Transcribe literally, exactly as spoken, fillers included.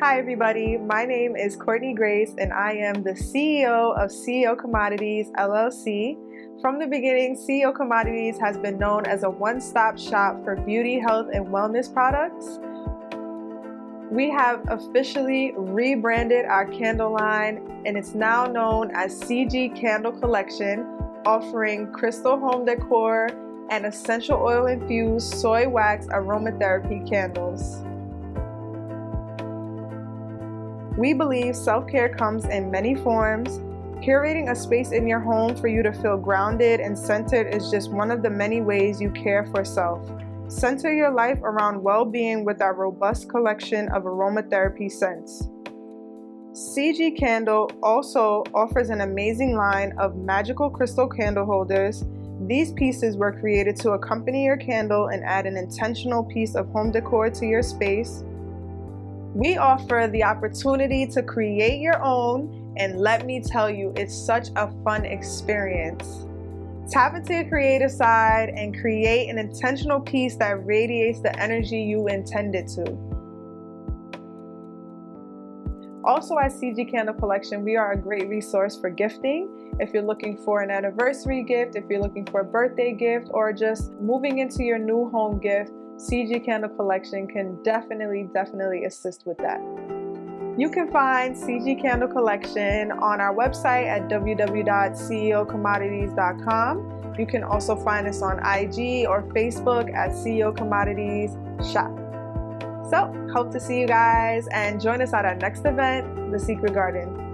Hi everybody, my name is Courtney Grace and I am the C E O of C E O Commodities L L C. From the beginning, C E O Commodities has been known as a one-stop shop for beauty, health, and wellness products. We have officially rebranded our candle line and it's now known as C G Candle Collection, offering crystal home decor and essential oil infused soy wax aromatherapy candles. We believe self-care comes in many forms. Curating a space in your home for you to feel grounded and centered is just one of the many ways you care for self. Center your life around well-being with our robust collection of aromatherapy scents. C G Candle also offers an amazing line of magical crystal candle holders. These pieces were created to accompany your candle and add an intentional piece of home decor to your space. We offer the opportunity to create your own, and let me tell you, it's such a fun experience. Tap into your creative side and create an intentional piece that radiates the energy you intended to. Also at C G Candle Collection, we are a great resource for gifting. If you're looking for an anniversary gift, if you're looking for a birthday gift, or just moving into your new home gift, C G Candle Collection can definitely, definitely assist with that. You can find C G Candle Collection on our website at w w w dot c e o commodities dot com. You can also find us on I G or Facebook at C E O Commodities Shop. So, hope to see you guys and join us at our next event, The Secret Garden.